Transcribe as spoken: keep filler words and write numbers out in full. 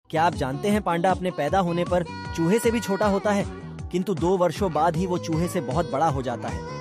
क्या आप जानते हैं पांडा अपने पैदा होने पर चूहे से भी छोटा होता है, किंतु दो वर्षों बाद ही वो चूहे से बहुत बड़ा हो जाता है।